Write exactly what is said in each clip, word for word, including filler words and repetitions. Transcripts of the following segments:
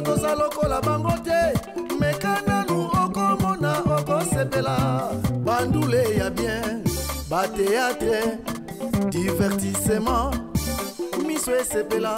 toza lokola bango te mekana nu okomona okosepela bandule ya bien ba théâtre divertissement miso esepela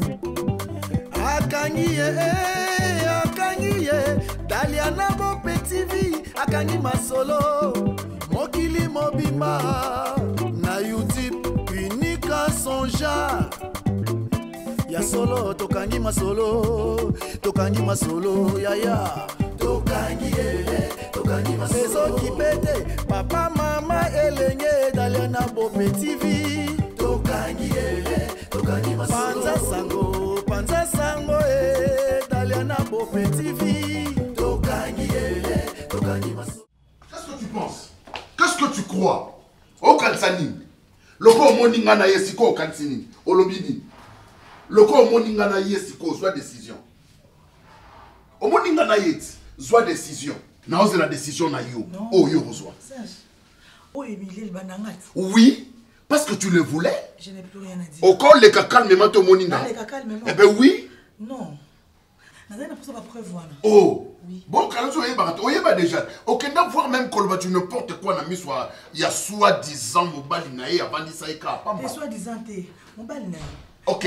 akangi ye akangi ye Daliana bo petit vie akangi masolo mokili mobimba na YouTube unique à son genre ya solo tokangi masolo tokangi masolo ya ya tokangi ye tokangi masolo beso kipete papa mama elenge Daliana bo petit vie tokangi ye tokangi masolo panza sango panza sango e Daliana bo petit vie tokangi ye tokangi masolo. Qu'est-ce que tu penses? Qu'est-ce que tu crois? Au Kansani loko moninga na yesiko au Kansini olobini loko moninga na yesiko soit décision au moninga na yet soit décision na ose la décision na yo oh yo reçoit oh Émilie le banangat oui parce que tu le voulais. Je n'ai plus rien à dire au col les calmement ton moninga les calmement eh ben oui non n'a pas pour preuve voilà oh oui. Bon, quand tu es déjà, ok, donc voir même que tu n'importe quoi, il y a soi-disant mobile naïe avant de ça et pas et soi-disant mobile naïe. Ok.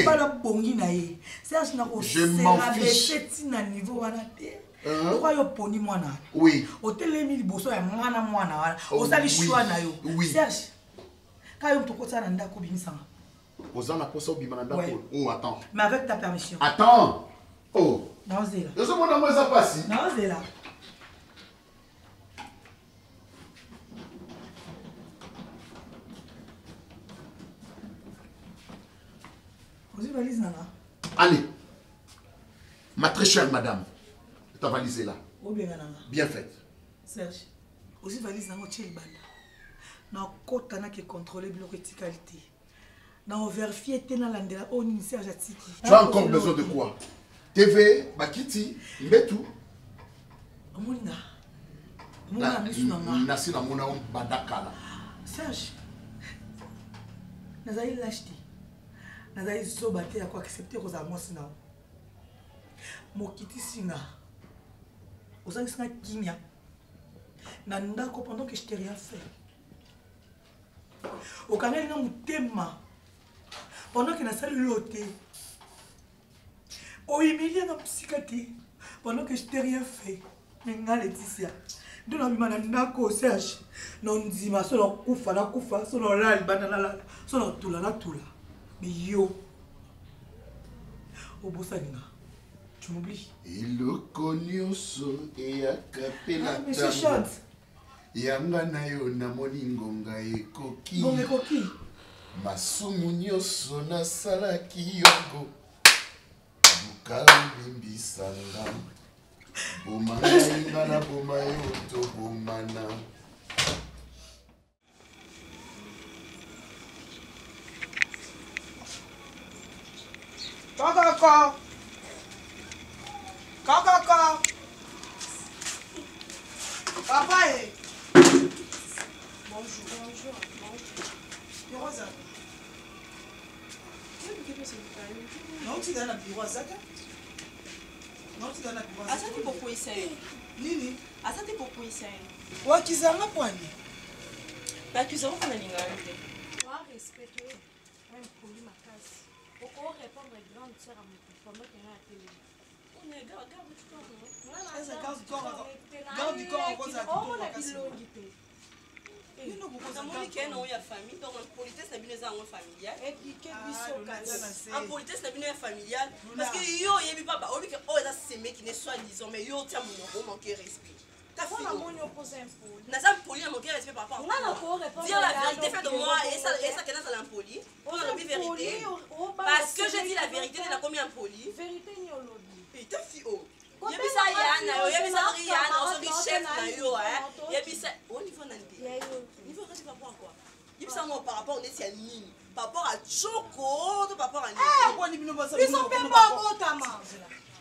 Je m'en fiche. Niveau oui. Hôtel Emile Bosso ya mwana mwana wala. Osali choix na yo. Oui. Serge. Kayo mtokota na ndako bimisanga. Ozana posa obima na ndako. Oh attends. Mais avec ta permission. Attends. Oh. Non, c'est là. Je suis mon amour, ça passe. Non, c'est là. Vous valise là. Allez. Ma très chère madame. Ta valise est là. Bien faite. Serge. Aussi valise là, tu es le banda. Na kota na qui contrôler bibliothèque. Na vérifier tena landela on Serge atiki. Tu as encore besoin de quoi? T V, Bakiti, Mbetu. Mona. Mona misuna. Nasi na mona badakala. Serge. Nazali l'acheter. Nazali zobate ya quoi accepter aux amos na. Mokiti singa. Ozangi singa kimia. Na ndako pendant que je t'ai rien fait. Au kangali na mutema. Pendant que na sali loté. Oh, Emilie n'a psychiatrie pendant que je t'ai rien fait. Mais nga Laetitia. De la bimana nako Serge. Non dima solo kufa na kufa solo lal banana la solo tula la tula. Mais yo. Au bosaninga. Tu m'oublies. Il le connaissent et a capé la table. Monsieur chante. Yanga na yo na moningonga e koki. Bon mais koki. Masumu nyoso na salaki yongo. Kalbi sanga bomana ingana bomayo to bomana Kakaka Kakaka Papa est bonjour bonjour bonjour Rosa non tu dans la bureau ça non tu dans la bureau ça c'est pour essayer nini ça c'est pour essayer wakizanga kwani bakizanga kana lingante wa respecter un poli makasi pour répondre grande sœur à mon pendant qu'il y a la télé on est garde garde du corps non garde du corps garde du corps cause à tout on a bilongité et nous beaucoup ça moni que non ya famille donc en politesse na bino za en familial et puis que biso kati en politesse na bino ya familial parce que yo yebi papa obi que oh ça c'est mec qui ne soit disant mais yo tiens mon manquer respect ta fille on a opposé un poli na ça poli à manquer respect par rapport on a encore répondre dire la vérité fait de moi et ça et ça que ça l'impoli on a la vérité parce que je dis la vérité de la combien poli vérité ni olobi et ta fille oh yebisa yana yo yebisa yana osoki chef na yo hein yebisa au niveau nandi niveau reste par rapport à quoi yebisa moi par rapport on est à nini par rapport à Choco par rapport à nini eh quoi ni bino basa ils sont pas bon tama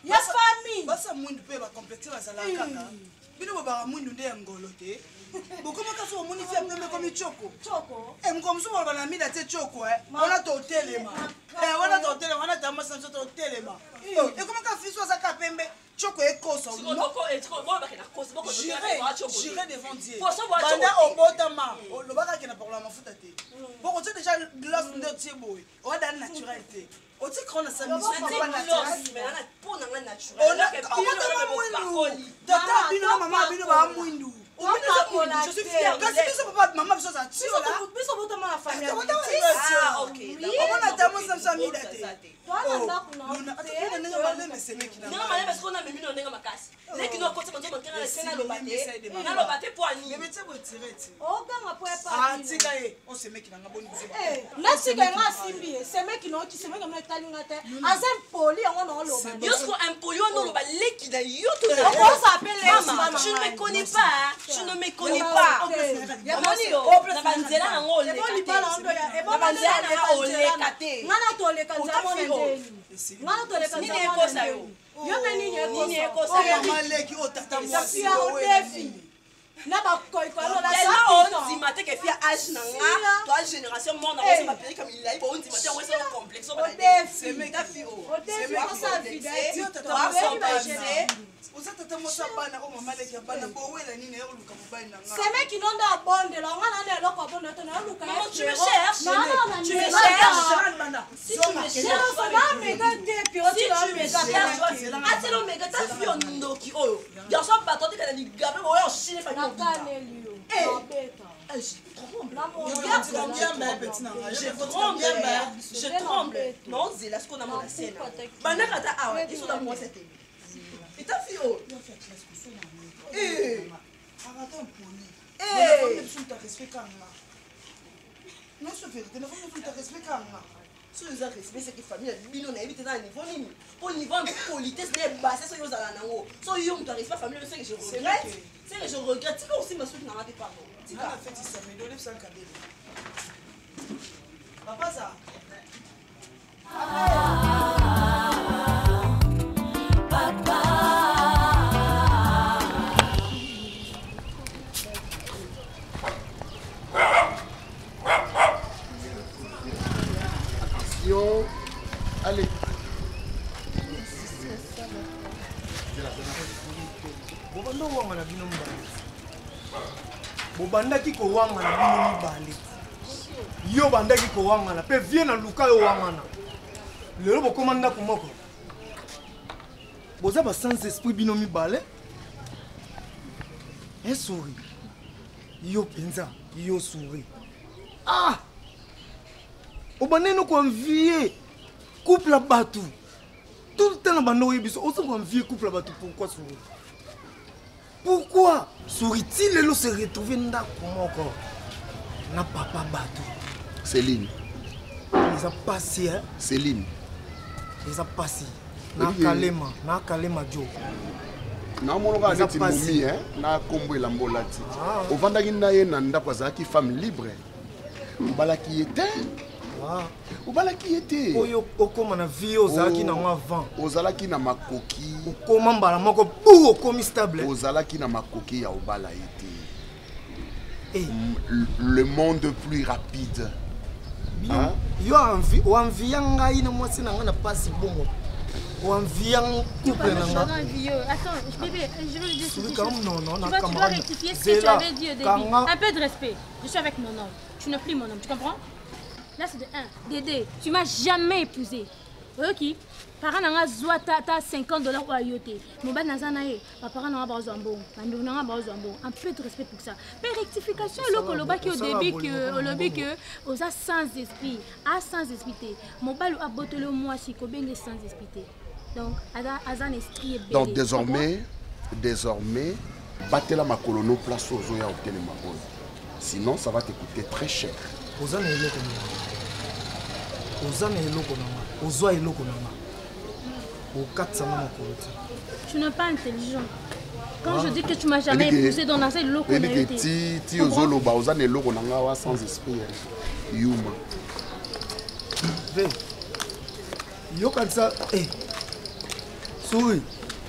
ya famille basa mwindu pe ba complexe bazala kaka bino ba mwindu nde ngolo te bokoma kaso omoni fia pembe komi choko choko e mkomsu ba na mida te choko eh wala to telema eh wala to telema wana tama sanso to telema e koma ka fiso za ka pembe choko e kosa Choko e choko bo ba kena kosa boko j'irai devant Dieu banda obota ma lo baka kena pour la mafuta te boko tu déjà glace ndo tie boy o da naturel te o ti krona sa mission pas naturel mais ana pour na naturel on a mwindu tata bino mama bino ba mwindu je suis fière kasi biso papa mama biso za tio la biso botama na famille ah ok on a tamo sa famille date toi na kuna non attends nanga maleme semeki na nanga maleme parce qu'on a mimi no nanga makasi leki no kotsa konzo mankera na sena lo bate na lo bate po ani mais tu veux tirer tu o ganga po pa ah tika e on semeki na ngaboni biso eh na sika nga simbi semeki no ki semeki na talinga te azem poli yango no lo ba yosko impoli no lo ba leki na yo to on peut s'appeler maman tu ne me connais pas tu ne me connais pas moni yo na banzela na ngole na banzela na ole kate ngana to le kanza mo ndeni ngana to le kanza nini ekosa yo yo me nini ekosa nini ekosa yo maleki o tata mwasi ya o defi na ba koi koi no la sa on dit maté que fia âge na nga toi génération mon na ba péri comme il a on dit maté on est un complexe on c'est mec fio o defi ko sa vidéo tata mwasi Oza tata mosa bana o mama leki bana bo wela nini yo luka mobali na nga. Seme ki nonda bonde la ngana na eloko bonde to na luka. Maman tu me cherches. Non non tu me cherches. Si tu me cherches, ça va me donner puis si tu me cherches. Atelo mega ta fio ndoki oyo. Ya so bato te kana ni gabe o yo chine fa na kaneli yo. Eh. Je tremble, je tremble. Non, c'est là ce qu'on a mon scène. Bana kata awa, ils sont dans moi cette. Et ta fille oh. Eh. Arrête un poli. Eh. Ne faut pas respect quand même. Non, c'est vérité, ne faut pas respect quand même. Si vous avez respect c'est que famille bino na éviter dans niveau nini. Au niveau politesse les basse ça yo zala nango. So yo mtu respect famille c'est que je regrette. C'est que je regrette. Tu aussi ma soupe na raté pardon. Tu as fait ça mais donne ça cadeau. Papa ça. Papa. Attention. Allez. Bobanda wanga na bino mbali. Bobandaki ko wanga na bino mbali. Yo bandaki ko wanga na pe vie na luka yo wanga na. Lelo bokomanda ko moko. Boza ba sans esprit bino mibale. Un sourire. Yo penza, yo sourire. Ah! Obaneno ko envier couple la batu. Tout le temps na bando yebiso, on s'en envier couple la batu pourquoi sourire? Pourquoi sourit-il et se retrouver dans moko na papa batu? Céline. Ils ont passé hein? Céline. Ils ont passé. Na kalema, na kalema jo. Na moloka neti mumi hein, na kombo la mbolati. Ovandaki na ye na ndako azaki femme libre. Obalaki était. Ah. Obalaki était. Oyo okoma na vie ozalaki na ngo avant. Ozalaki na makoki. Okoma mbala moko pour okomi stable. Ozalaki na makoki ya obala été. Eh, le monde plus rapide. Hein? Yo envie, o envie ngai na mwasi na nga na passe bongo. O envie couple na nga. Attends, bébé, je veux lui dire quelque chose. Non, non, tu, vois, tu dois rectifier ce que tu avais dit au début. Un peu de respect. Je suis avec mon homme. Tu n'es plus mon homme, tu comprends? Là, c'est de un. Dédé, tu m'as jamais épousé. Ok? Parents n'ont pas ta cinquante dollars ou à yoté. Mon bas n'a pas eu. Parents n'ont pas besoin de bon. N'ont pas besoin de bon. Un peu de respect pour ça. Mais rectification, le coloba qui au début que au lobby que aux a sans esprit, a sans esprit. Mon bas a botté le moi si combien sans esprit. Donc, à un esprit. Donc désormais, désormais, battez la ma colono place aux oya au télémabon. Sinon, ça va te coûter très cher. Aux années et l'eau aux années et l'eau aux oies et l'eau aux quatre cents tu n'es pas intelligent. Quand je dis que tu m'as jamais épousé dans la salle, l'eau qu'on a eu. Si tu aux olo ba aux années l'eau qu'on a sans esprit. Yuma. Yo comme ça, eh. Souris.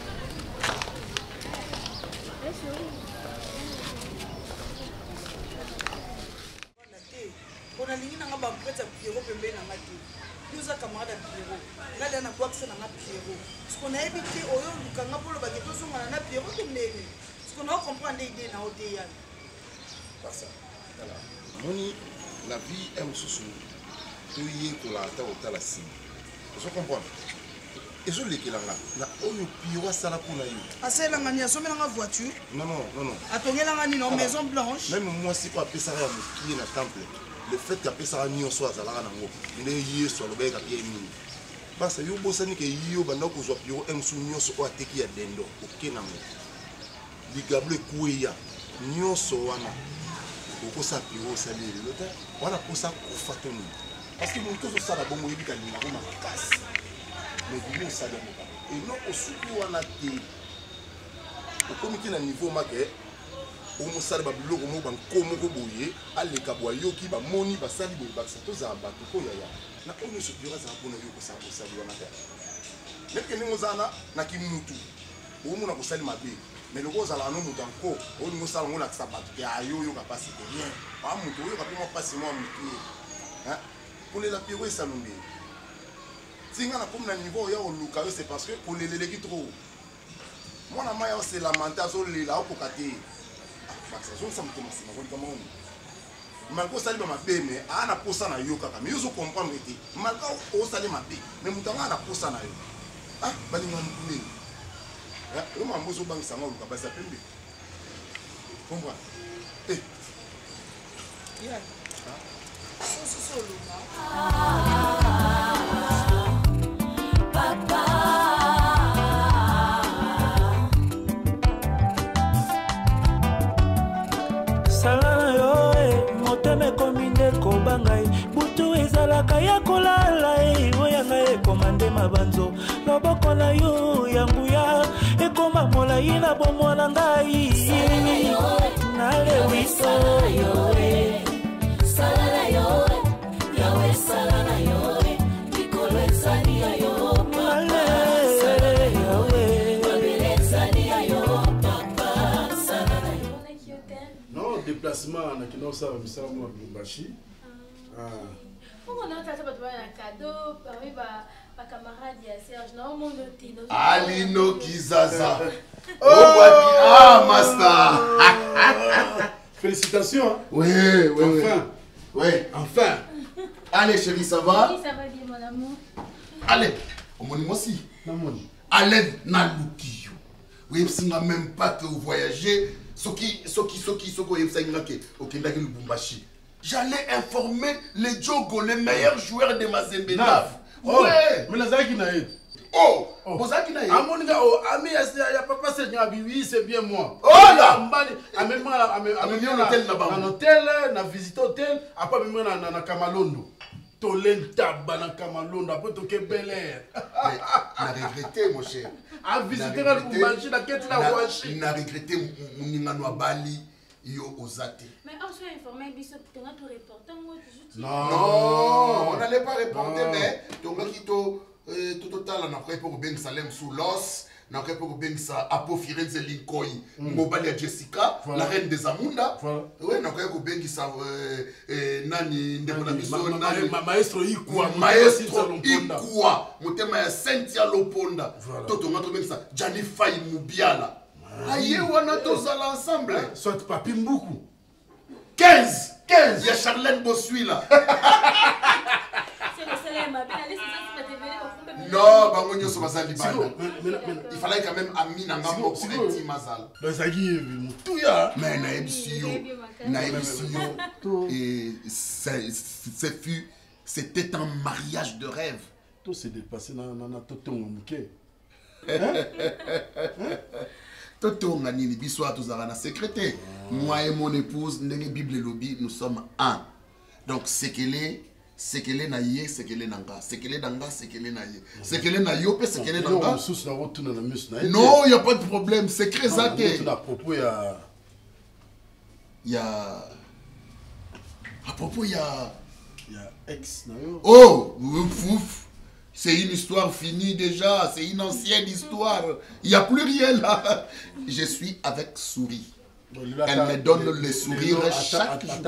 On a ligné dans ma prête à Pierrot, Pembe dans ma tête. Nous avons camarade à Pierrot. Là, dans la boîte, c'est dans ma Pierrot. Ce qu'on a évité, au lieu de Kanga pour le baguette, on a un Pierrot comme les. Ce qu'on a compris, les idées dans l'O Pas ça. Voilà. Moni, la vie est un sous tout y est pour la terre au talassi. Vous comprenez? Et je l'ai dit là, na oyo Pierrot ça la pour la you. Ah, c'est la manière, c'est la voiture. Non, non, non, non. Attendez la manière, non, maison blanche. Même moi, si quoi, appeler ça à me pied dans le temple. Le fait qu'après ça a mis en soi, ça l'a rendu. Il est hier sur le bec à pied mini. Parce que yo bossa ni que yo banda ko zo Pierrot un sou nyonso o ateki ya dendo. OK na mo. Ligable kuya. Nyonso wana. Oko sa Pierrot ça les le temps. Wana ko sa ko fatoni. Parce que mon tout ça la bongo yibika ni na ko ma casse. Mais du monde ça de mo. Et non au souku wana te. Au comité na niveau maké. Omo sali ba biloko mo ba nkomo ko boye aleka bwa yoki ba moni ba sali bo ba sato za ba ko ya ya na ono so bira za bona yoko sa ko sali wana ta leke ni ngozana na kimutu omo na ko sali mabe mais le goza la no mutu anko oni ngo sala ngona tsa ba ya yo yo ka pasi te rien ba mutu yo ka pimo pasi mo mutu hein pour les la piro ça nombe singa na comme na niveau ya o luka yo c'est parce que pour les leleki trop moi na maya c'est lamentation le la ko kate ça zone ça me commence à voir comment malgré ça il m'a fait mais ana posa na yo kaka mais yo comprendre que malgré o sali ma bé mais mutanga ana posa na yo ah bali ngam kuni ah o ma mozo bang sanga o ka basa pembe comprendre eh yeah so so so papa moteme kominde kobangai butu ezalaka ya kolala oyenga ekomande mabanzo loboko na yo yanguya ekoma molai na bomwana ngai nalewiso yoe salala yoe yawe salala yoe likolo ezali ya yo papa salala yoe mabele ezali ya yo papa salala non déplacement na kino sa misala mo Lubumbashi. Ah. On a fait un cadeau parmi ma camarade et Serge. Non, mon otino. Alino Kizaza. Oh, ah, master. Félicitations. Oui, oui, enfin. Oui. Enfin. Allez, chérie, ça va? Oui, ça va bien, mon amour. Allez, on m'en aussi. Allez, Naluki. Oui, si on même pas que vous voyagez. Soki, Soki, Soki, Soki, Soki, Soki, Lubumbashi. J'allais informer les Djogo, les meilleurs joueurs de Mazembe Naf. Ouais. Mais Nazaki Naïd. Oh, Nazaki Naïd. Ah mon gars, oh, ami, il n'y a pas passé oui, c'est bien moi. Oh là. Amène moi, amène moi hôtel là-bas. Un hôtel, na visite hôtel, après même na na Kamalondo. Tolenta bana Kamalondo, après toke Bel Air. On a regretté mon cher. À visiter le Lubumbashi, la quête la Washi. On a regretté mon ingano à Bali. Mais on s'est informé, tu as tout reporté. Non, non, on n'allait pas reporter, mais tu as tout total, on a pris pour bien Salem sous l'os, on a pris pour bien ça, Apo Firenze Linkoi, Mobalia Jessica, la reine des Amunda. Oui, on a pris pour bien ça, Nani, Maestro Ikua, Maestro Ikua, Motema Cynthia Loponda, Toto, on a trouvé ça, Gianni Faye Moubiala. Aïe, on a tous à l'ensemble. Soit Papi Mboukou. quinze, quinze. Il y a Charlène Bossuy là. C'est le soleil, ma belle. Allez, c'est ça qui m'a développé. Non, bah, on y a ce mazal il fallait quand même Ami Nangambo pour un petit mazal. Dans sa guille, tout ya. Mais Naïb Siyo. Naïb Siyo. Et c'était un mariage de rêve. Tout s'est dépassé dans la Toton Mouké. Toto ngani biso atozara na secrétaire. Moi et mon épouse ndenge Bible lobby nous sommes un. Donc c'est qu'elle est c'est qu'elle est na yé c'est qu'elle est nanga c'est qu'elle est nanga c'est qu'elle est na yé c'est qu'elle est na yo c'est qu'elle est nanga. Non, il y a pas de problème, c'est très ça que à propos il y a il y a à propos il y a il y a ex na yo. Oh, ouf ouf. C'est une histoire finie déjà, c'est une ancienne histoire. Il n'y a plus rien là. Je suis avec souris. Elle me donne le sourire chaque jour.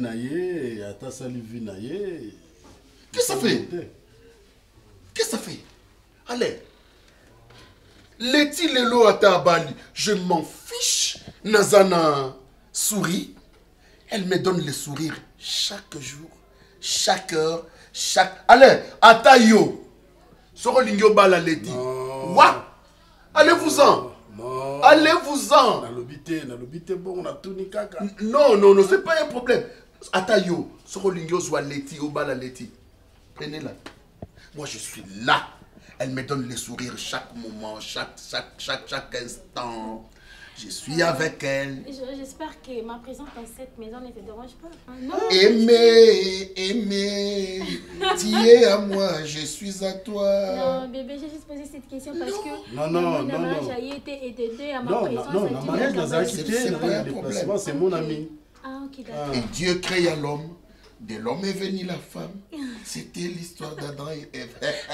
Qu'est-ce que ça fait? Qu'est-ce que ça fait? Allez. Leti lelo atabali, je m'en fiche. Nazana sourit. Elle me donne le sourire chaque jour, chaque heure, chaque... Allez, Atayo. Soro lingyo bala leti. What? Allez-vous-en. Allez-vous-en. Non, non, non, c'est pas un problème. Atayo. Soro lingyo zwa leti, obala leti. Prenez-la. Moi, je suis là. Elle me donne le sourire chaque moment, chaque, chaque, chaque, chaque instant. Je suis avec elle. J'espère que ma présence dans cette maison ne te dérange pas. Hein? Non. Aimer, aimer, tu es à moi, je suis à toi. Non, bébé, j'ai juste posé cette question parce non. que non, non, non, mon mariage non. a été aidé à ma non, présence. Non, non, non, mariage dans un quitté, c'est mon ami. Ah, ok, d'accord. Et Dieu créa l'homme. De l'homme est venue la femme. C'était l'histoire d'Adam et Ève.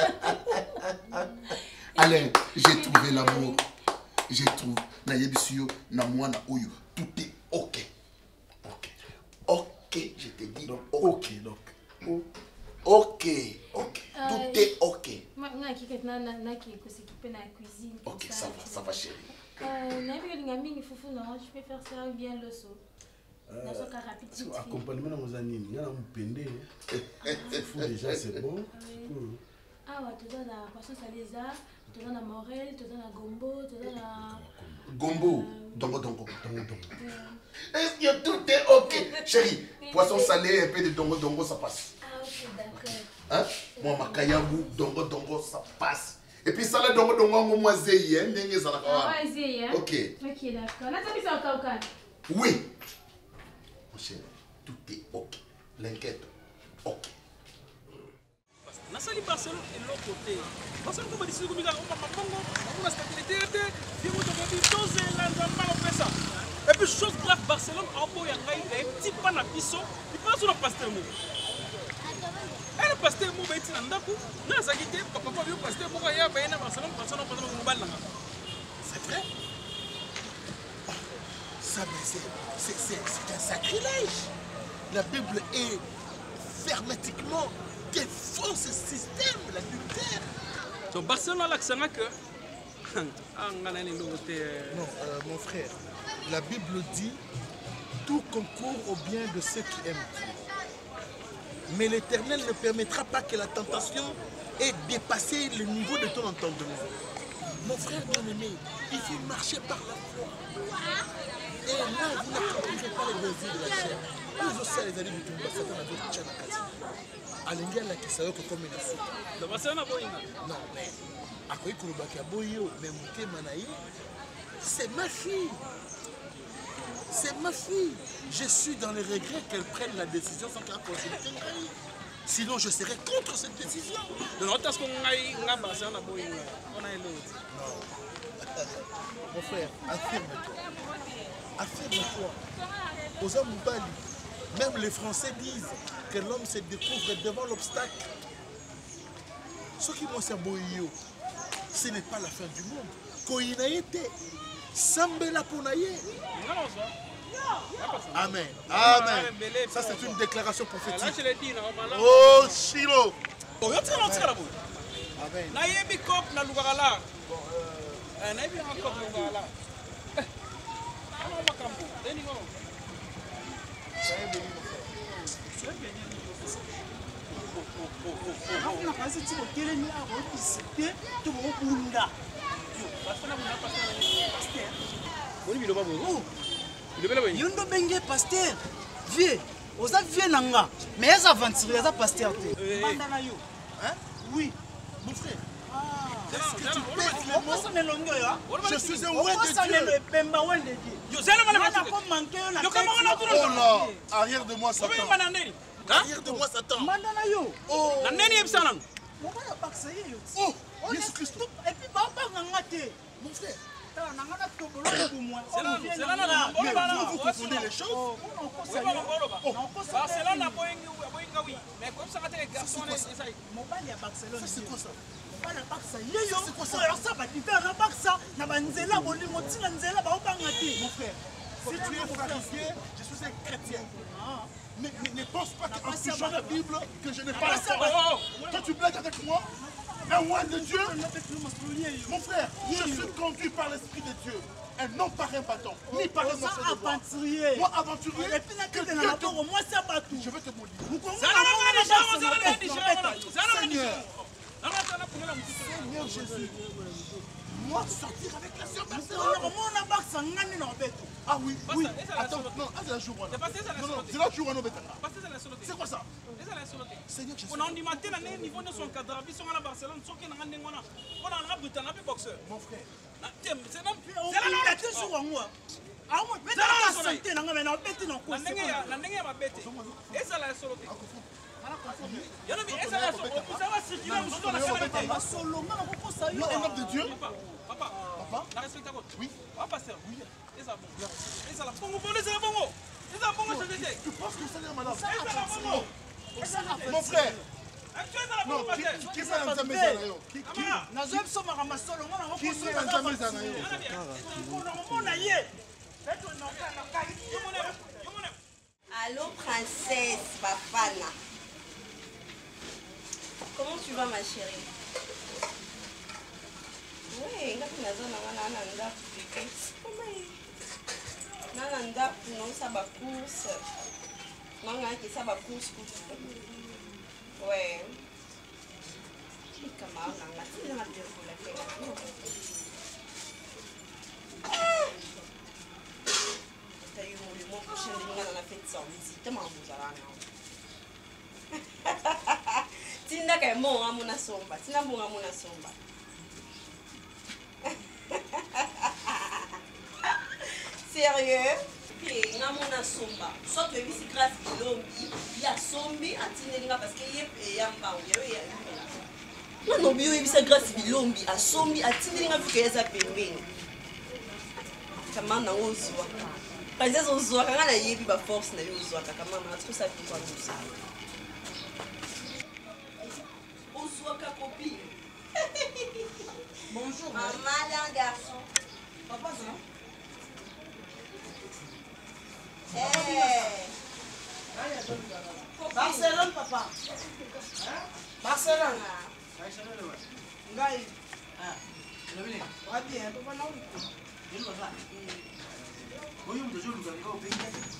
Allez, j'ai trouvé l'amour. J'ai trouvé. Tout est ok. Ok. Ok, je te dis. Donc, ok. Donc, ok. Ok. Tout est ok. Ok, ça va, ça va, chérie. Je peux faire ça bien le saut. Accompagnement dans vos animes, il y a un pendé. Déjà, c'est bon. Ah ouais, tu donnes la poisson salisa, tu donnes la morelle, tu donnes la gombo, tu donnes la... Gombo, dongo, dongo, dongo, dongo. Est-ce que tout est ok? Chérie, poisson salé, un peu de dongo, dongo, ça passe. Ah ok, d'accord. Hein? Moi, ma kayabou, dongo, dongo, ça passe. Et puis ça, le dongo, dongo, moi, zéhi, hein? Ah ouais, zéhi, hein? Ok. Ok, d'accord. Là, tu as mis ça au caucane? Oui. Mon chéri, tout est ok. L'inquiète, ok. Nasali Barcelone et l'autre côté. Barcelone comme dit comme il a on Congo, on a stabilité, puis on doit dire chose là on fait ça. Et puis chose grave Barcelone en boy en gaï et petit pas na biso, il passe sur le pasteur mou. Et le pasteur mou va être dans ndako, na zakité papa papa vieux pasteur mou ya ba na Barcelone Barcelone pas dans mobile là. C'est vrai? Ça c'est c'est c'est un sacrilège. La Bible est hermétiquement défend ce système, l'adultère. Donc Barcelone là que que non, euh, mon frère, la Bible dit tout concourt au bien de ceux qui aiment Dieu. Mais l'Éternel ne permettra pas que la tentation ait dépassé le niveau de ton entendement. Mon frère bien-aimé, il faut marcher par la foi. Et là, vous n'accomplirez pas les désirs de la chair. Vous aussi, les amis du Tumba, Satan a d'autres tchanakasi. Alingi alakisa yo kokoma na suka. Non, mais akoyi kolobaki aboyi yo, mais motema na ye, c'est ma fille. C'est ma fille. Je suis dans le regret qu'elle prenne la décision sans qu'elle consulte. Sinon, je serais contre cette décision. Non, mon frère, affirme-toi. Affirme-toi. Aux hommes Bali, même les Français disent que l'homme se découvre devant l'obstacle. Ce qui m'a dit, ce n'est pas la fin du monde. Koinaïte, Sambela Pounaye. Amen. Amen. Ça, c'est une déclaration prophétique. Oh, Chilo. Amen. Yondo benge pasteur vieux oza vieux nanga mais eza aventurier eza pasteur te bandana yo hein oui mon frère qu'est-ce que tu pètes les mots je suis un ouais de Dieu oh là arrière de moi Satan arrière de moi Satan bandana yo oh oh Jésus Christ et puis baba nganga te mon frère C'est là, là, vous confondez les choses. Barcelone a Boinga, oui. Mais comme ça, les garçons, mobile à Barcelone. C'est quoi ça? Mobile à Barcelone. C'est quoi ça? Alors ça va tu faire un Barça. Na banzela boli motina nzela ba obanga ti. Mon frère, si tu es pharisien, je suis un chrétien. Ne, ne, ne pense pas qu'en touchant la Bible, que je n'ai pas la foi. Toi, tu blagues avec moi? Un roi de Dieu? Mon frère, je suis conduit par l'Esprit de Dieu. Et non par un bâton, ni par un morceau de bois. Aventurier. Moi, aventurier. Et puis, que Dieu te... moi, c'est pas tout. Je vais te maudire. Seigneur. Seigneur Jésus. Moi, sortir avec la sœur Ah oui, oui. Attends, non, c'est la jour. Non, non, c'est la jour. C'est quoi ça? Seigneur Jésus. On a matin à niveau de son cadre, ils sont à Barcelone, ils sont à Nangona. On a un Britannique, un boxeur. Mon frère. C'est là, c'est là, sur moi. Ah, moi, mais la santé, non, mais non, bête, non, la nengue, la nengue, ma bête. Et ça, la solo. Il y a un ça, la solo. Vous savez, c'est qui va vous donner la caméra. Solo, non, on ça. Non, un homme de Dieu. Papa, papa, la respecte à votre. Oui. Papa, pasteur. Oui. Et ça, bon. Et ça, la bongo, bongo, c'est la bongo. Et ça, bongo, c'est le tu penses que ça n'est madame? Et ça, la bongo. Mon frère. Non, qui fait la maison Qui Qui Nazem soma ramasolo, on a Qui fait la maison Allô, princesse, Bafana. Comment tu vas, ma chérie? Oui, quand tu as dit que Nanda, non, ça va course. Non, ça va course. Ouais. Comment on a dit la t'as eu mon mot prochain de nous on a fait ça aussi tellement vous allez tinda ka mo ngamuna somba tina mo ngamuna somba sérieux et ngamuna somba soit que c'est grâce à l'ombi il y a sombi à tinelinga parce que yep et yamba yo ya non non bio c'est grâce à l'ombi à sombi à tinelinga vu que ya pembeni kama na ozwa princesse ozwa kanga na yebi ba force na yo ozwa kama na trop ça pour ça ozwa ka copine. Bonjour maman d'un garçon papa ça eh Barcelone papa Barcelone ngai ah le bien va bien papa non il va là oui on déjà nous avons au pays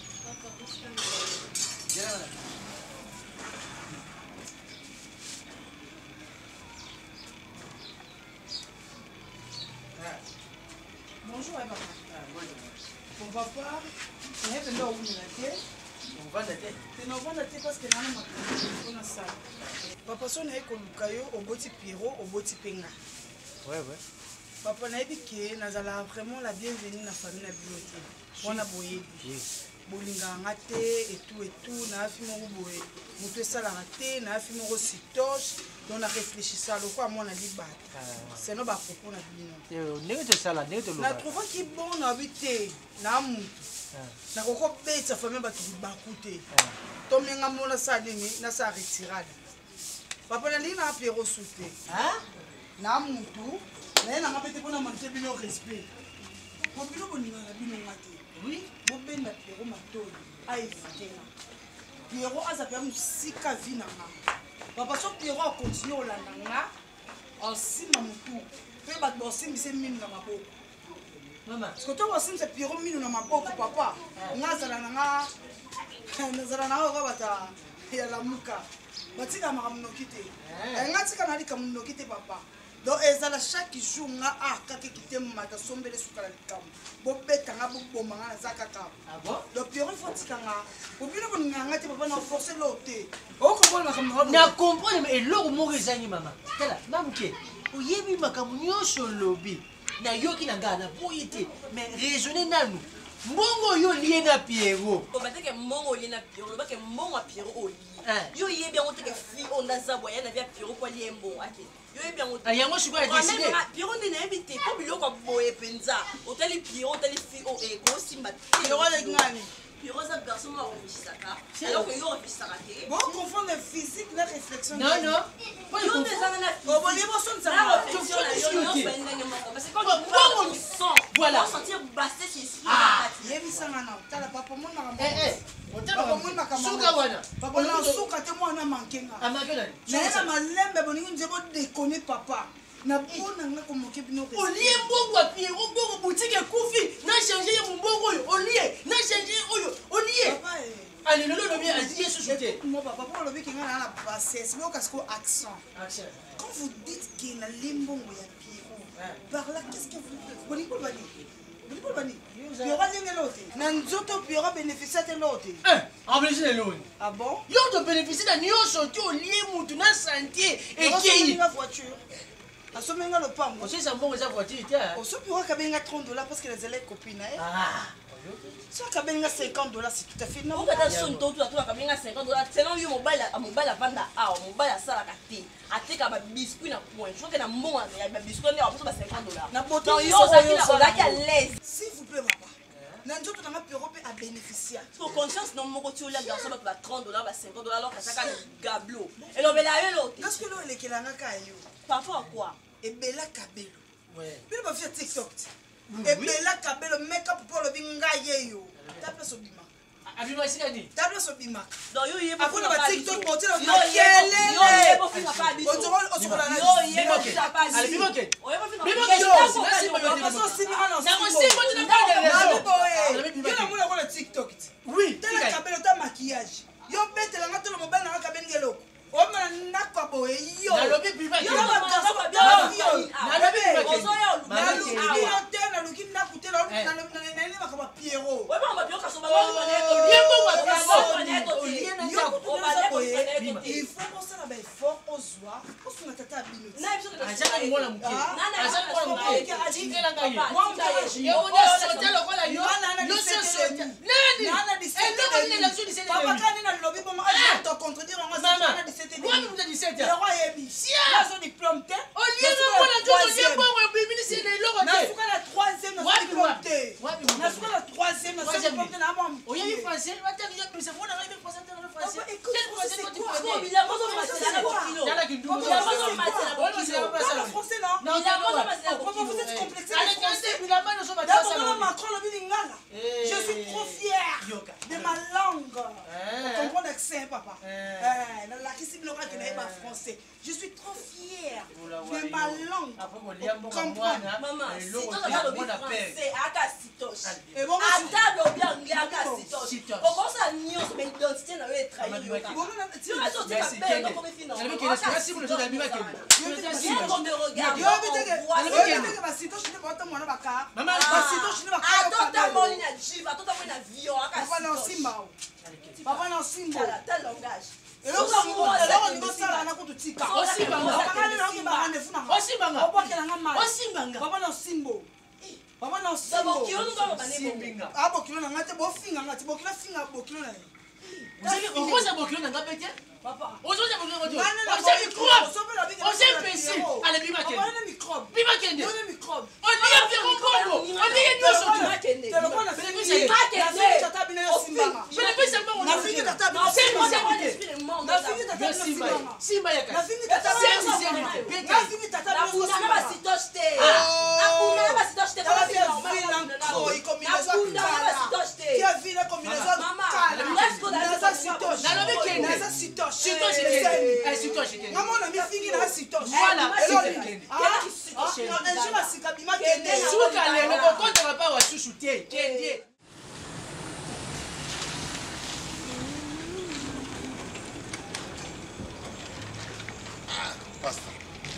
bonjour papa mon papa c'est un peu là où il est on va d'aller c'est non va d'aller parce que nana on a ça papa son est comme kayo au boti piro au boti penga ouais ouais papa na yebi ke nazala vraiment la bienvenue na famille na biloté wana boyebi bolinganga te et tout et tout na afi moko boye moto esalaka te na afi moko sitoche donc na réfléchissa lokwa mwana libata seno bapropos na bino ndenge tosala ndenge toloba na trouvaki bon na bi te na mutu nakokobetisa famille bato libaku te tomenga mona sa ndenge nasa retirade papa nalingi na apero su te na mutu naye nanga pete mpona manite bino respect po bino boningaka bino nga te oui bobenda piero matoi aevitenga piero aza mpe mosika vi nanga papa so piero akontinue olanda nga osima motu mpe bato bosimbisa minu na maboko parce que to bosimbisa piero minu na maboko papa nga azala nanga nazala nanga oka bata ya lamuka batika makambo noki te nga tika nalika monoki te papa donc ezala chaque jour nga akaka kite mata sombele sukala likambo bobetanga bobomanga naza kaka donc piero ifo tikanga bobino boninganga te papa na force lo te okomona makambo na comprendre eloko moko ezangi mama tala mamuke oyebi makambo nyonso lobi na yoki na ngai na boyi te mais raisonner nanu Mbongo yo lié na Pierrot. On va dire que mbongo lié na Pierrot, on va dire que mbongo Pierrot au lié. Yo yé bien on te que fille on a za boya na via Pierrot pour lié mbongo. Yo yé bien on. Ah yango je suis pas décidé. Pierrot n'est invité comme il ko boye penza. Hôtel Pierrot, hôtel fille au et ko simba. Pierrot les ngani. Pierrot ça garçon m'a réfléchi ça. Alors que yo réfléchi ça raté. Bon confondre physique la réflexion. Non non. Pas yo des anana. Oh bon les personnes ça. Parce que quand tu parles du sang, voilà. On sentir basser ses esprits. Ah, yebi sangana. Tala papa mon na. Eh eh. Papa mon na kama. Suka wana. Papa na suka te mo na mankenga. Amakela. Na na malembe boningi nzebo déconner papa. Na bona nga komoke bino. Olie mbongo Pierrot mbongo boutique kufi. Na changer mbongo yo. Olie, na changer oyo. Olie. Papa eh. Allez, le le bien, dit société. Moi, papa, pour le qui a la bassesse, mais au casque accent. Quand vous dites qu'il y a limbo ou il y a Pierrot, par là, qu'est-ce que vous faites? Vous dites pas Vous dites pas Pierrot n'est l'autre. Nanzoto Pierrot bénéficie de l'autre. En plus, c'est l'autre. Ah bon? Yo te bénéficie d'un yo sorti au lié moutou na santé et qui la voiture. À ce moment le pam. Aussi c'est bon sa voiture tiens. Au ce bureau qui a trente dollars parce que les élèves copines. Ah. Si on a cinquante dollars, c'est tout à fait normal. On a cinquante dollars. C'est non, yo mobile à mobile à vendre à mobile à ça la carte. À te ka ba biscuit na point. Je crois que na bon ya ba biscuit na ba cinquante dollars. Na boto yo ça qui na on à l'aise. S'il vous plaît papa. Nanjo to na Pierrot à bénéficier. Pour conscience non moko ti olia garçon ba trente dollars ba cinquante dollars alors que ça ka gablo. Et l'on va la yo l'autre. Qu'est-ce que l'on est kelanga ka yo? Parfois quoi? Et Bella Kabelo. Ouais. Puis on va faire TikTok. Et Bella Kabelo make-up pour le binga yo. Tape sur bima. Abima ici a dit. Tape sur bima. Donc yo yé après on va TikTok pour dire on va kelele. Yo yé pour faire pas biso. On se on se la. Yo yé pour faire pas biso. Allez bima ken. On yé pour faire. Bima ken. Là c'est pas le façon si bima non. Na ko si moi tu n'as pas de raison. Yo na mona ko TikTok. Oui. Bella Kabelo ta maquillage. Yo bete la ngato le mobile na ka bengelo. On m'a nakwa boy yo. Na lobi bima ken. Yo na garçon ba bien. Na lobi bima ken. Na lobi yo na lobi na kuté na na na na ba Pierrot. Ouais ba ba Pierrot ka so ba ba il faut qu'on s'en aille fort au soir pour se mettre à bino. Na biso ka aza ko mona muke. Aza ko mona muke. Tingela ngai. Yo mo na sote lokola yo. No se sote. Nani? Nana dix-sept. Et non ni l'élection dix-sept. Papa quand na lobby pour moi je te contredire on va Nana dix-sept. Moi nous dix-sept. Le roi Yebi. Là son diplôme té. Au lieu de moi la deuxième fois on est venu c'est les loro. Na suka la troisième na diplôme té. Na suka la troisième na diplôme té na mam. Oye mi français, va te dire que c'est bon on arrive français dans le français. Quel français tu Parce connais? qu'il a pas de français là pour kilo. Il y en a qui double. Il a pas de français là pour kilo. Le français non. Non, il a pas de français là pour Pourquoi kilo. vous êtes complexé? Allez quand il a mal au sommet. D'abord Macron le bilingala. Je suis trop fier de ma langue. Comprends l'accent papa. Eh, la kisi blora que n'est pas français. Je suis trop fier de ma langue. Comprends. Maman, si tu as le français, aka sitoche. Et bon, ata le bien anglais aka sitoche. Pourquoi ça nyonso mais identité na yo est trahi yo. bon na Tu vas sortir la belle donc comme finance. Elle veut qu'elle soit si vous le savez bien qu'elle. Viens qu'on me regarde. yo biteke yo biteke ba sitoche ne ba ta mwana baka. Maman, ba sitoche ne baka. Attends ta moni na jiva, attends ta moni na vion aka Papa na sitoche. simba. Papa na simba. Tel langage. Et là on on sala na ko tutika. Osimbanga. Papa na ko ba ne funa. Osimbanga. Obokela nga mali. Osimbanga. Papa na simbo. Papa na simbo. D'abord kilo nous doit pas Simbinga. Ah bokilo na ngate bo finga ngate bokila finga bokilo na. Vous savez on pose un bokilo na ngapete? Papa. On s'en bokilo radio. On On s'est microbe. On s'est imbécile. Allez bima ken. On est microbe. Bima ken. On est microbe. On dit un peu encore. On dit une chose. Telefone na fingi. Na fingi tata bina yo simbanga. Je ne peux seulement Na fingi tata bina c'est simbanga. c'est Na fingi tata bina Simba. simbanga. Simba ya Na ka. fingi tata bina simbanga. Na fingi tata bina Akuna ba simbanga. sitoche te. Akuna ba sitoche te. Tala via vile nkro i combinaison kala. Kia vile combinaison kala. Naza sitoche. Nalobi kende. Naza sitoche. Sitoche kende. Eh sitoche kende. Ngamona mi fingi na sitoche. Voilà, sitoche kende. Ah, un jour asika bima kende. Suka lelo kokonta papa wa susu te. Kende. Pastor.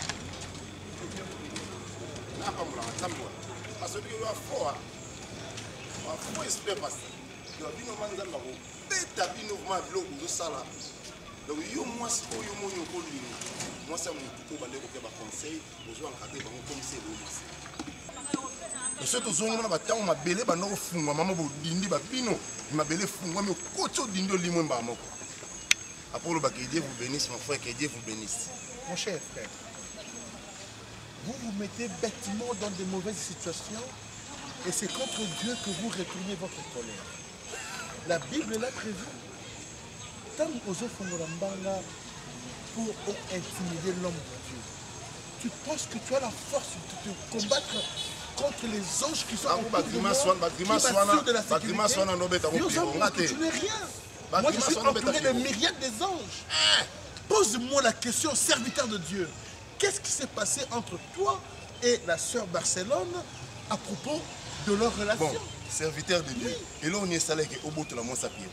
Napa mlanga tambwa. Parce que wa fort. Wa fort esprit pasteur. Yo bino manzamba ko beta bino ma blogu zo sala. Donc yo moi ce yo mo yo ko lino. Moi ça mon ko ba leko ke ba conseil, besoin encadrer ba comme c'est le soki tozongi na batango mabele banda kofungwa mama bodindi bapino mabele efungwami okoti odindi olimwe mbaa moko après olobaka Dieu vous bénisse mon frère, que Dieu vous bénisse. Mon cher frère, vous vous mettez bêtement dans de mauvaises situations et c'est contre Dieu que vous retournez votre colère. La Bible l'a prévu. Tant aux offres pour intimider l'homme de Dieu, tu penses que tu as la force de te combattre contre les anges qui sont autour de moi, qui m'assurent de la sécurité. Nous avons que tu n'es rien. Moi, je suis entouré de myriades des anges. Pose-moi la question, serviteur de Dieu. Qu'est-ce qui s'est passé entre toi et la sœur Barcelone à propos de leur relation? Bon, serviteur de Dieu. Et là, on est salé au bout de la mossa pierre.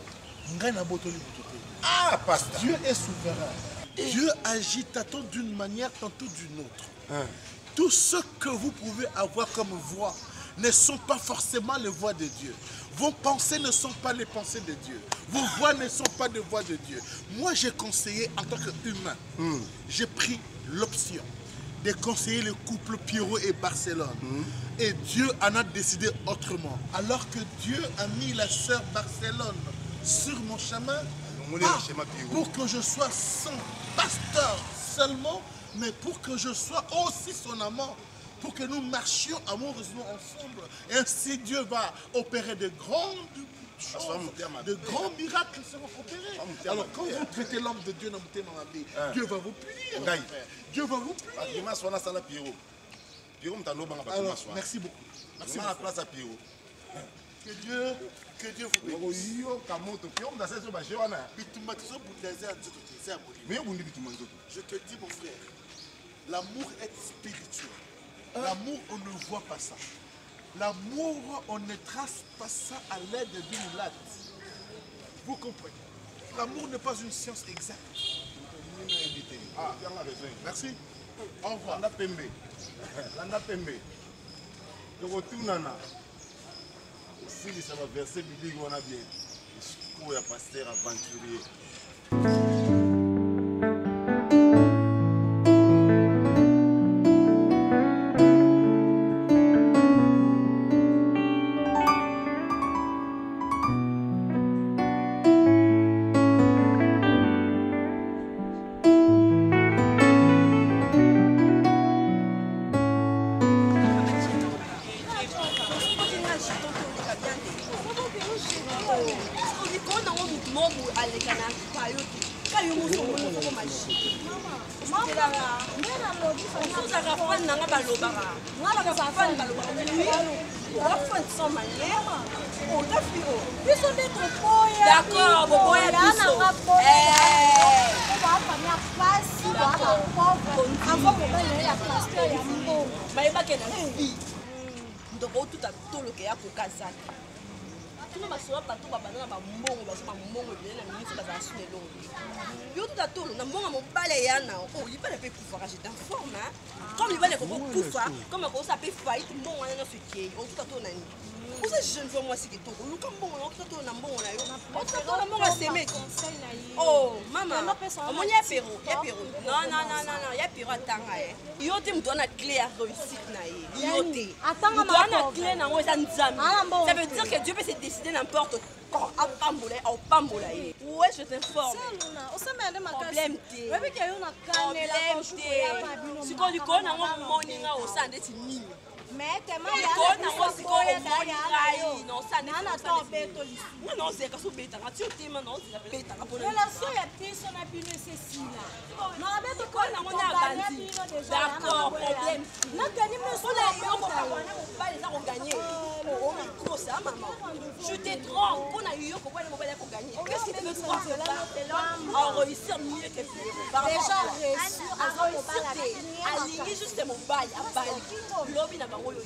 Ah, pasteur. Dieu est souverain. Dieu agit tantôt d'une manière, tantôt d'une autre. Hein. Tout ce que vous pouvez avoir comme voix ne sont pas forcément les voix de Dieu. Vos pensées ne sont pas les pensées de Dieu. Vos voix ne sont pas des voix de Dieu. Moi, j'ai conseillé en tant qu'humain. Mm. J'ai pris l'option de conseiller le couple Pierrot et Barcelone. Mm. Et Dieu en a décidé autrement. Alors que Dieu a mis la sœur Barcelone sur mon chemin, ah, pour que je sois son pasteur seulement, mais pour que je sois aussi son amant. Pour que nous marchions amoureusement ensemble. Et ainsi Dieu va opérer de grandes choses, de grands miracles seront opérés. Alors quand vous traitez l'homme de Dieu dans ma vie, Dieu va vous punir. Dieu va vous punir. Alors, merci beaucoup. Merci beaucoup. Que Dieu, que Dieu vous bénisse. Je te dis mon frère, l'amour est spirituel. L'amour, on ne voit pas ça. L'amour, on ne trace pas ça à l'aide d'une latte. Vous comprenez? L'amour n'est pas une science exacte. Ah, merci. Au revoir. Landa Pembe. Landa Pembe. De retour, Nana. Si ça va verser biblique, on a bien. Je suis un pasteur aventurier. Comme il va les coups, comme on s'appelle faillite, bon, on a fait on tout à ton ami. Vous êtes jeune pour moi, c'est que tout le temps, bon, on tout à ton ami, bon, on a tout à s'aimer. Oh, maman, on y a Péro, il y a Péro. Non, non, non, non, non, il y a Péro à Tangaye. Il y a me donne la clé à réussite. Il y a la clé à ça veut dire que Dieu peut se décider n'importe quoi. Ouais, je t'informe. Problème T. Problème T. Si on lui connaît, on money au sein de Tini. Mais tellement il y a non, ça n'est pas non, c'est que c'est bêta. Tu es non, c'est bêta. La seule personne a pu nécessiter. Non, avec le corps, on a bandi. D'accord, problème. Non, gagner me sur la on va les avoir gagné. Oh, mais gros, ça, maman. Je te trompe. On a eu pourquoi les mauvais pour gagner. Qu'est-ce que tu veux croire? En réussir mieux que les gens réussissent à réussir. À lier juste mon bail, à bail. Lobby n'a pas eu.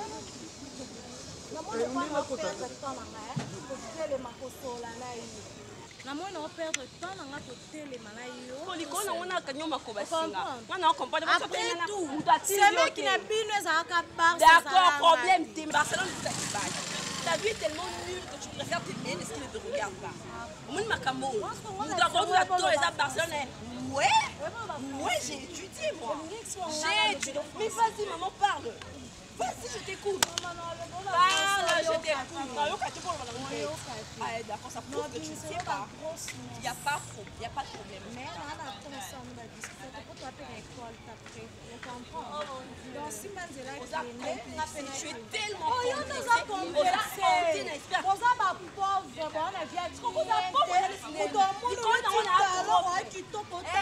Na moi on perdre temps na ngato telema na yo. Kolikona wana kanyoma ko basinga. Wana on comprendre pas après tout. C'est mec qui n'a bino za ka par. D'accord, problème Tim Barcelone tout à fait. Ta vie est tellement nulle que tu préfères te bien est-ce qu'il ne te regarde pas. Mon makambo. Nous avons la tour les Barcelone. Ouais. Ouais, j'ai étudié moi. J'ai étudié. Mais vas-y maman parle. Vas-y, je t'écoute. Parle, je t'écoute. Ah, d'accord, ça prouve que tu ne sais pas. Il n'y a pas de problème. Il n'y a pas de problème. Mais on a commencé à nous discuter pour toi faire l'école après. On comprend. Donc si Manzela qui est tu es tellement oh, on nous a conversé. On a ma pauvre, on a bien dit. On a pauvre, on a dit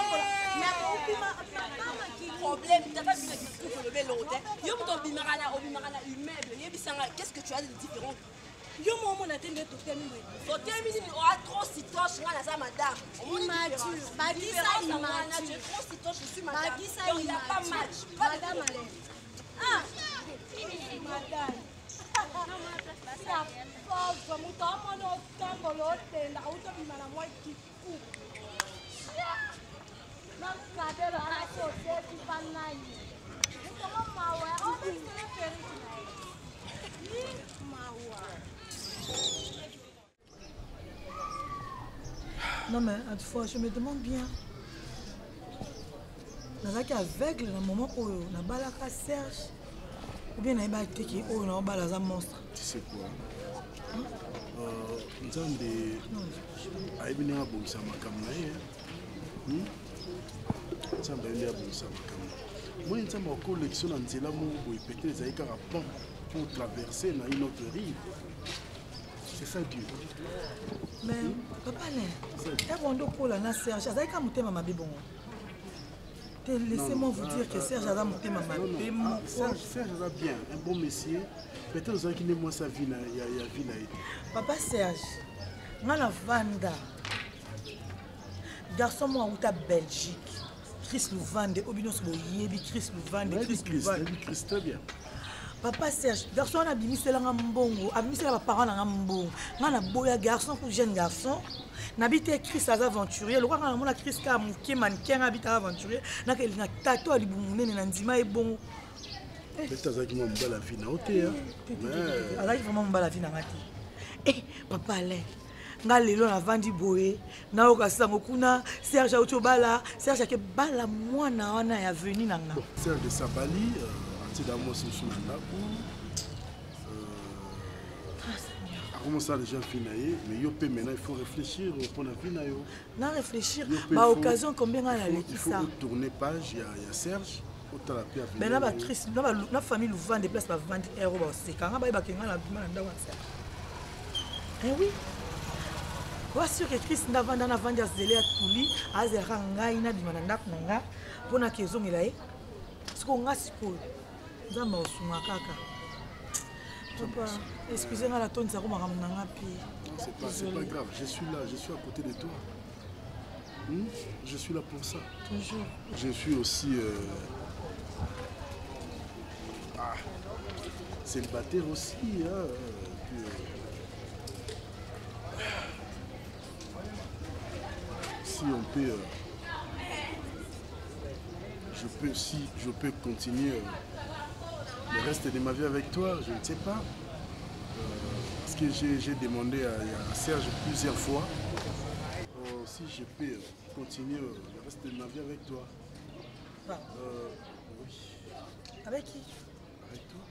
problème, tu n'as pas vu le discours pour lever l'autre. Yo mon bimarana, au bimarana immeuble. Qu'est-ce que tu as de différent? Yo mon mon attendait tout terminer. Tout terminer, on a trop citoche là ça madame. Immature, Bagisa immature. Tu es trop citoche, je suis madame. Bagisa il n'y a pas match. Madame Alain. Ah, madame. La pauvre, mon temps, mon temps, mon temps, la route de ma moi qui coupe. Non, cadre à la société qui va naître. Comment mawa? On est sur le périphérique. Mawa. Non mais à fois je me demande bien. Nazaki aveugle na moment oyo na balaka Serge. Ou bien naïba teki oyo na bala za monstre. Tu sais quoi? Euh, Nzambe ayebi na bongisa makambo na ye. Hmm? Nzambe ayebi na bongisa makambo. Moi Nzambe ko lection na nzela mo boye peut-être ezali kaka pont pour traverser na une autre rive. C'est ça Dieu. Mais papa Alain, et bon donc là na Serge, azali ka mutema mabe bongo. Laissez-moi vous dire que Serge a monté ma main. Serge, Serge a bien, un bon monsieur. Peut-être qu'il n'est pas sa vie, il y a vie là. Papa Serge, moi la Vanda, garçon moi ou ta Belgique, Chris Louvande, Obinos Boyebi, Chris Louvande, Chris Louvande. Chris très bien. Papa Serge, garçon a bimi c'est là ngambongo, a bimi c'est là parents ngambongo. Moi na boya garçon pour jeune garçon. N'habite Chris as aventurier, le roi quand on a Chris ka muke mannequin habite aventurier, na que na tato ali bumune na ndima e bon. Mais t'as ça qui m'a mbala la vie na oté hein. Mais ala vraiment mbala la vie na ngati. Eh papa Alain, nga lelo na vandi boye, na okasa ngokuna Serge Otobala, Serge ke bala mwana wana ya venu na nga. Serge de Sabali, anti d'amo sur sur ndako. Comment ça les gens finissent, mais yo peut maintenant il faut réfléchir pour la vie na yo. Na réfléchir, bah occasion combien on a les il faut tourner page, il y a il y a Serge, autant la paix avec. Mais là ba Chris, là ba la famille Louvande déplace ba vingt euros ba c'est quand ba ba kenga la bima na ndawa ça. Eh oui. Quoi sûr que Chris ndavanda na vanda zele ya tuli, azera ngai na bima na ndako nga, pona kezo ngelaye. Siko nga siko. Nzamba osunga kaka. Papa, excusez-moi la tonne, ça va c'est pas, c'est pas grave, je suis là, je suis à côté de toi. Hmm? Je suis là pour ça. Toujours. Je suis aussi euh... ah, célibataire aussi. Hein? Puis, euh... si on peut, euh... je peux, si je peux continuer. Euh... Le reste de ma vie avec toi, je ne sais pas. Euh, parce que j'ai demandé à, à Serge plusieurs fois euh, si je peux continuer euh, le reste de ma vie avec toi. Euh, oui. Avec qui? Avec toi.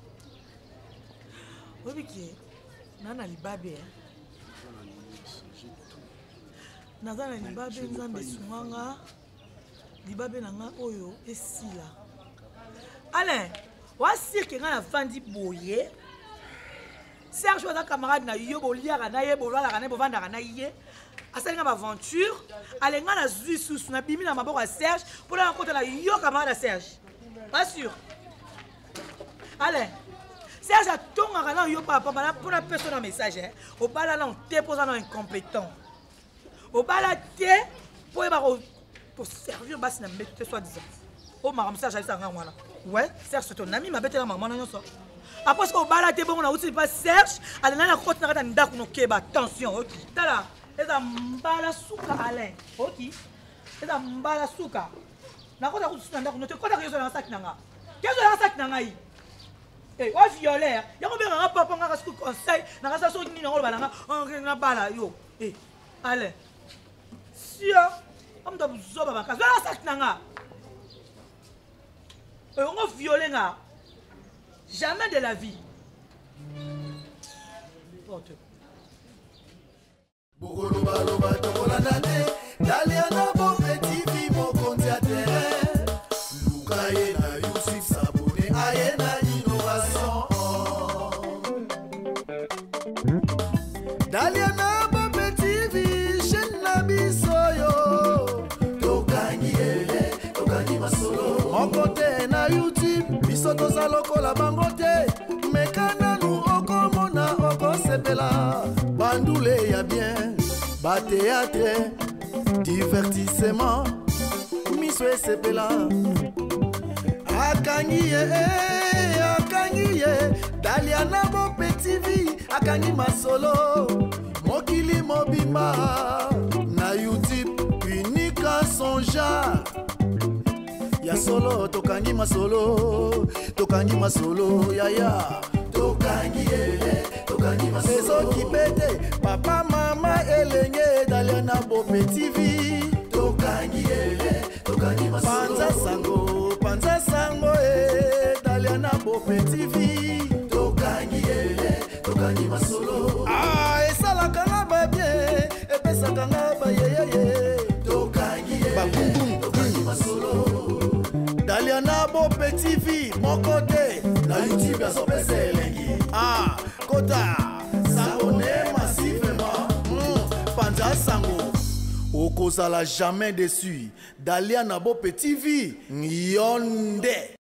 Oui, qui? Nana Libabe. J'ai tout. Nana Libabe, Nzambe Sunganga. Libabe Nanga Oyo, et si là. Alain! Voici que quand la fandi boye, Serge was un camarade na yo bolia na ye bolwa la na bovanda na ye. Asalinga ba aventure, alenga na zui sous na bimi na maboko ya Serge pour la rencontre la yo camarade à Serge. Pas sûr. Allez. Serge a tonga na yo papa bala pour la personne un message hein. Au bala na on te posant incompétent. Au bala te pour ba pour servir bas na mbete soit disant. Oh ma Serge a ça ngwana. Ouais, Serge c'est ton ami, ma bête la maman non ça. Après ce qu'on balade bon on a aussi pas Serge, elle na côte na kata ndako no keba attention, OK. Tala, eza mbala suka Alain. OK. Eza mbala suka. Na kota ku suka ndako no te kota kezo na sac nanga. Kezo na sac nanga yi. Eh, o violeur. Ya ko be nga papa nga ka conseil, na ka sa so ni na ko balanga, on na bala yo. Eh, Alain. Sio, am da buzoba ba ka. Na sac nanga. On va violer là. Jamais de la vie. Porte. Daliana Bopé T V mokonzi ya terrain luka ye na Yousif Sabone aye na innovation Daliana Bopé T V chaîne na biso yo tokangi ye tokangi masolo mokote na YouTube biso toza lokola bango te mekana nu okomona okosepela bandule ya bien ba théâtre divertissement miso esepela akangi ye akangi ye Daliana Bopé T V akangi masolo mokili mobimba na YouTube unique à son genre ya solo tokangi masolo tokangi masolo yaya tokangi ye tokangi masolo kipete papa mama elenge Daliana Bopé T V tokangi ye tokangi masolo panza sango panza sango e Daliana Bopé T V tokangi ye tokangi masolo ah esalaka nga ba bien epesaka nga ba yeyeye tokangi ye tokangi masolo Daliana Bopé T V mokote na YouTube azopesa elengi ah kota s'abonner massivement mm, panza sango okozala jamais déçu Daliana Bopé T V yonde.